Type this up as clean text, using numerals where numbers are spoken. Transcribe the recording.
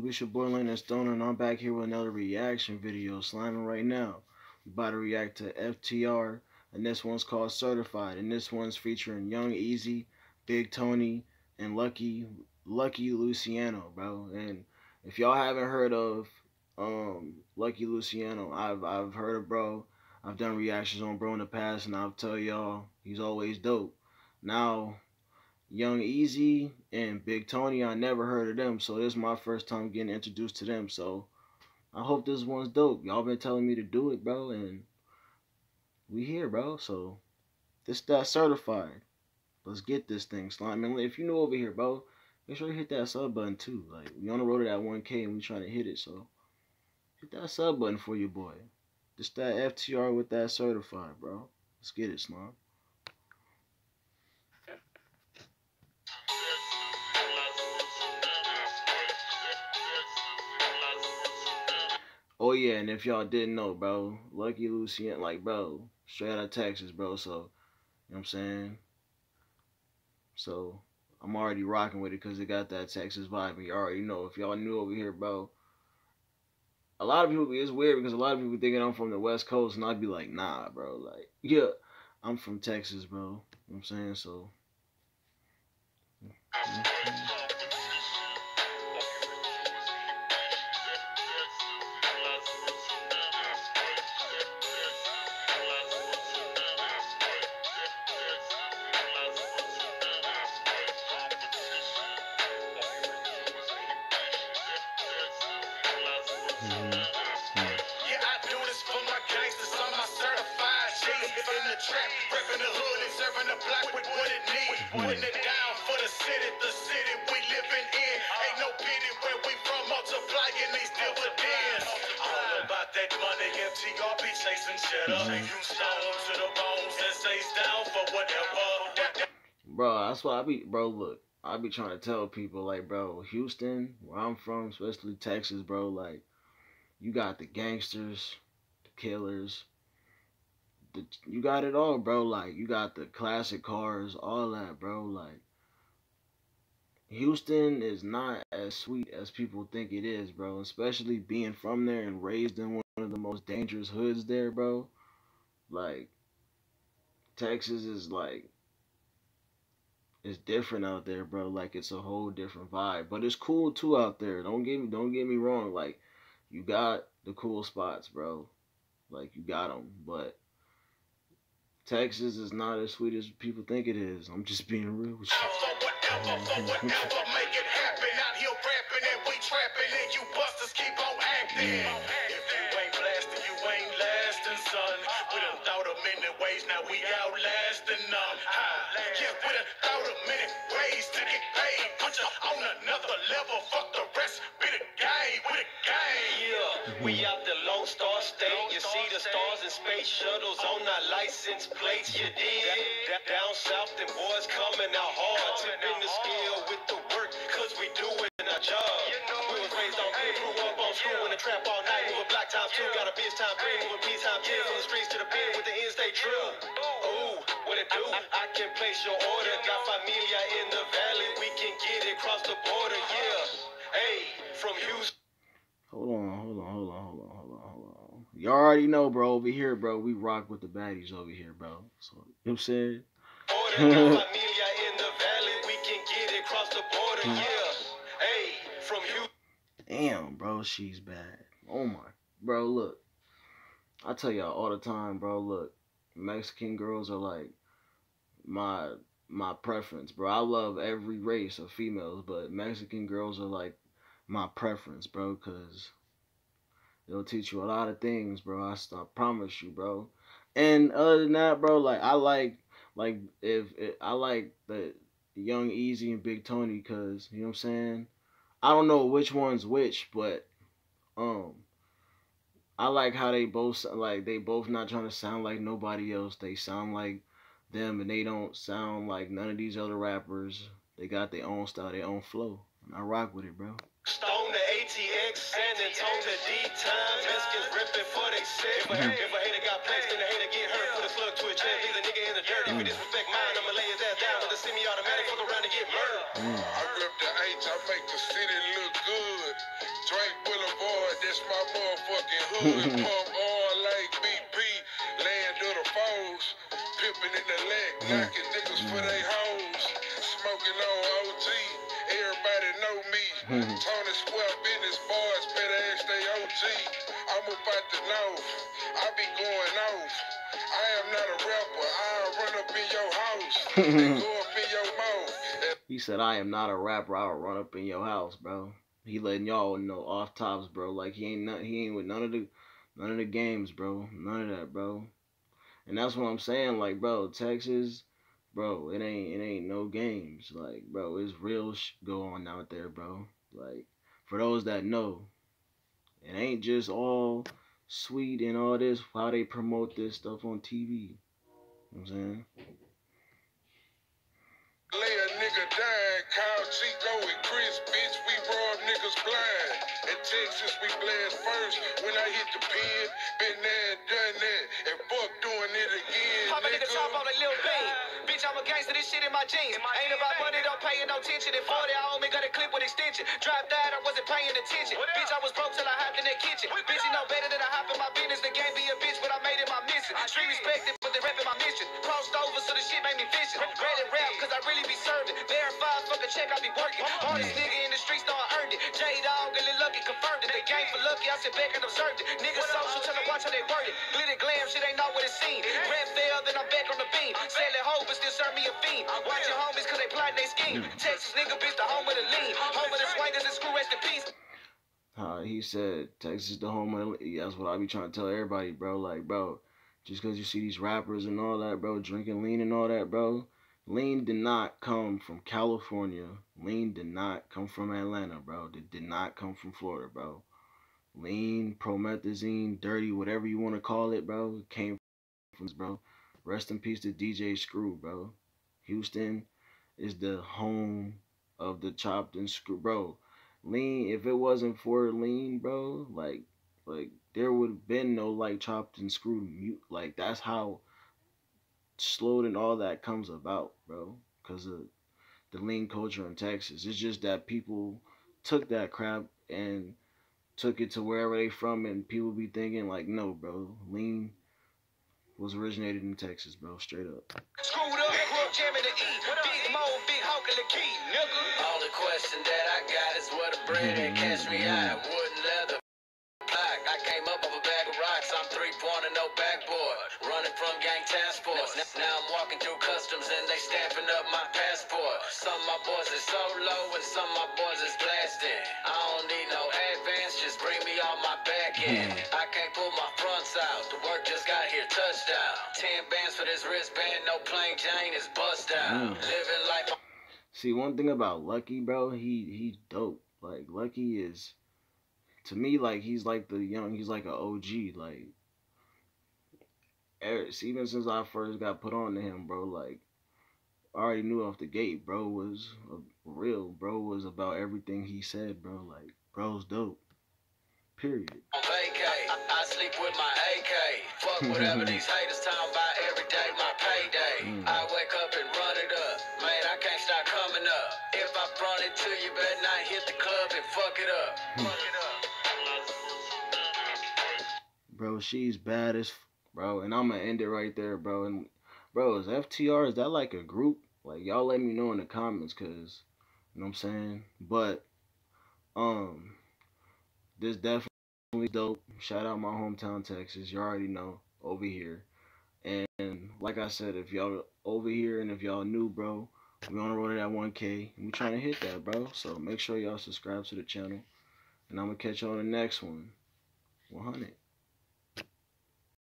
It's your boy Lane Stoner, and I'm back here with another reaction video, slamming right now. We about to react to FTR, and this one's called Certified, and this one's featuring Young Easy, Big Tony, and Lucky Luciano, bro. And if y'all haven't heard of Lucky Luciano, I've heard of bro. I've done reactions on bro in the past, and I'll tell y'all he's always dope. Now, Young Easy and Big Tony, I never heard of them, so this is my first time getting introduced to them. So I hope this one's dope. Y'all been telling me to do it, bro, and we here, bro. So this that certified. Let's get this thing, slime. And if you're new over here, bro, make sure you hit that sub button too. Like, we on the road to that 1K and we trying to hit it, so hit that sub button for your boy. Just that FTR with that certified, bro. Let's get it, slime. Oh yeah, and if y'all didn't know, bro, Lucky Luciano, like, bro, straight out of Texas, bro. So, you know what I'm saying? So I'm already rocking with it because it got that Texas vibe. And you already know. If y'all new over here, bro, a lot of people, it's weird because a lot of people thinking I'm from the West Coast, and I'd be like, nah, bro. Like, yeah, I'm from Texas, bro. You know what I'm saying? So. Yeah, I do this for my gangsters, I'm my certified G. In the trap, reppin' the hood and serving the block with what it needs. Putting it down for the city we living in. Ain't no pity where we from, multiplying these dividends. All about that money, FTR be chasing cheddar. You stone to the bones and stays down for whatever. Bro, that's why I be, bro, look, I be trying to tell people, like, bro, Houston, where I'm from, especially Texas, bro, like, you got the gangsters, the killers, you got it all, bro. Like, you got the classic cars, all that, bro. Like, Houston is not as sweet as people think it is, bro. Especially being from there and raised in one of the most dangerous hoods there, bro. Like, Texas is like, it's different out there, bro. Like, it's a whole different vibe. But it's cool too out there. Don't get me wrong. Like, you got the cool spots, bro. Like, you got them. But Texas is not as sweet as people think it is. I'm just being real with you. Forever, make it happen. Out here rapping and we trapping and you busters keep on acting. If you ain't blasting, you ain't lasting, son. We done thought of many ways, now we outlasting them. Yeah, we done thought of many ways to get paid. Put you on another level, fuck the rest, be the game, we the game. Yeah, we out the Lone Star State. You see the stars and space shuttles on our license plates, you did. Down south, them boys coming out hard, tipping the scale with the work, cause we doing our job. We was raised on good, grew up on school in the trap all night, moving black times two, got a bitch time three, moving peace time 10, from the streets to the pen with the end stay true. Ooh, what it do? I can place your order, got familia in the valley, we can get it across the border, yeah. Hey, from Houston. Hold on. You already know, bro, over here, bro, we rock with the baddies over here, bro. So, you know what I'm saying? Damn, bro, she's bad. Oh my, bro, look. I tell y'all all the time, bro, look. Mexican girls are like my preference, bro. I love every race of females, but Mexican girls are like my preference, bro, because it'll teach you a lot of things, bro. I promise you, bro. And other than that, bro, like, I like I like the Young Easy and Big Tony, because, you know what I'm saying? I don't know which one's which, but I like how they both not trying to sound like nobody else. They sound like them, and they don't sound like none of these other rappers. They got their own style, their own flow, and I rock with it, bro. Stone to ATX, San Antonio to D-Time. Mexicans ripping for they set. If a hater got placed, then the hater get hurt. Put a slug to a chest, leave a nigga in the dirt. If you disrespect mine, I'ma lay his ass down with a semi-automatic, fuck around and get murdered. I rip the H, I make the city look good. motherfucking hood, pump oil like BP, land of the foes, pimping in the leg, knocking niggas for they hoes, smoking on OG, everybody know me. Tony Square business boys, better ask they OG. I'm about to know, I be going off. I am not a rapper, I'll run up in your house and go up in your mouth. He said, I am not a rapper, I'll run up in your house, bro. He letting y'all know off tops, bro. Like he ain't with none of the games, bro. None of that, bro. And that's what I'm saying, like, bro, Texas, bro, it ain't no games. Like, bro, it's real go on out there, bro. Like, for those that know, it ain't just all sweet and all this, how they promote this stuff on TV. You know what I'm saying? Lay a nigga dying, call Chico and Chris, bitch, we rob niggas blind. In Texas, we blast first. When I hit the pen, been there and done that, and fuck doing it again. Pop a nigga top on a little bean. Bitch, I'm a gangster, this shit in my jeans. Ain't about money, don't pay no attention. At 40, I only got a clip with extension. Drive that, I wasn't paying attention. Bitch, I was broke till I hopped in that kitchen. Bitch, you know better than I hop in my business. The game be a bitch, but I made it my mission. Street respected, but they rapping my mission. Crossed over, so the shit made me fishing. Ready rap, cause I really be serving. Verified, fuck a check, I be working. Hardest nigga in the streets, know I earned it. J-Dog and Lil Lucky confirmed it. The game for Lucky, I sit back and observed it. Niggas social, tell them watch how they word it. Glitter glam, shit ain't know what it seen. Red failed, then I'm back on the beam. Selling hoe, but still serve me a fiend. Watch your homies, cause they plotting they scheme. Texas nigga, bitch, the home of the lean. Home of the swingers and screw, rest in peace. He said Texas the home of the, that's what I be trying to tell everybody, bro. Like, bro, just because you see these rappers and all that, bro, drinking lean and all that, bro, lean did not come from California. Lean did not come from Atlanta, bro. It did not come from Florida, bro. Lean, promethazine, dirty, whatever you want to call it, bro, it came from, bro. Rest in peace to DJ Screw, bro. Houston is the home of the chopped and screw, bro. Lean, if it wasn't for lean, bro, like there would have been no like chopped and screwed mute. Like that's how slowed and all that comes about, bro, because of the lean culture in Texas. It's just that people took that crap and took it to wherever they from, and people be thinking like, no, bro, lean was originated in Texas, bro, straight up. Screwed up, grew up jamming the E. Big Mo, big Hawk and the key, nigga. Only question that I got is where the bread and catch me out. Wooden leather. I came up of a bag of rocks. I'm 3-pointer, no backboard. Running from gang task force. Now I'm walking through customs and they stamping up my passport. Some of my boys is solo and some of my boys is blasting. I don't need no advance, just bring me on my back end. I can't pull my fronts out. The work just got here, touchdown. 10 bands for this wristband, no plain Jane is bust down. Living life. See, one thing about Lucky, bro, he's dope. Like Lucky is, to me, like he's like he's like an OG. Like even since I first got put on to him, bro, like I already knew off the gate, bro was real. Bro was about everything he said, bro. Like bro's dope. Period. I sleep with my AK. Fuck whatever these haters talking about every day, my payday. I wake up and run it up. Man, I can't stop coming up. If I brought it to you, better not hit the club and fuck it up. Fuck it up. Bro, she's bad as bro, and I'm gonna end it right there, bro. And bro, is FTR, is that like a group? Like y'all let me know in the comments, cause you know what I'm saying. But this definitely dope. Shout out my hometown, Texas. You already know over here. And like I said, if y'all over here and if y'all new, bro, we on the road to that 1K. And we trying to hit that, bro. So make sure y'all subscribe to the channel. And I'm gonna catch y'all on the next one. 100.